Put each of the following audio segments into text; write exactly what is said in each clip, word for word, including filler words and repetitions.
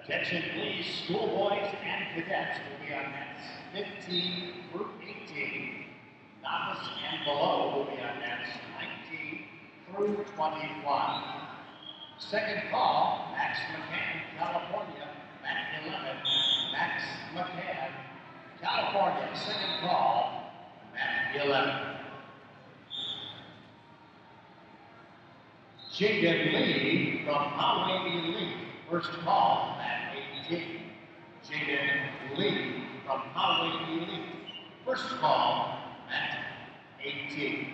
Attention please, schoolboys and cadets will be on nets fifteen through eighteen. Novice and below will be on nets nineteen through twenty-one. Second call, Max McCann, California, mat eleven. Max McCann, California, second call, mat eleven. Jacob Lee from Highway Elite, first call, mat eighteen. Jacob Lee from Highway Elite, first call, mat eighteen.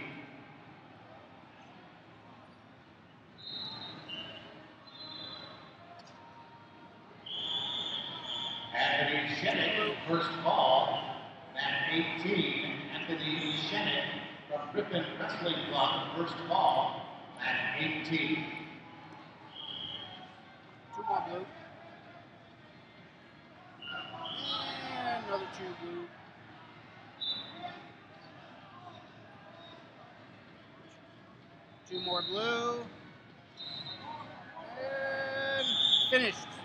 Anthony Shennick, first call, mat eighteen. Anthony Shennick from Griffin Wrestling Club, first call, mat eighteen. Two more blue. And another two blue. Two more blue. And finished.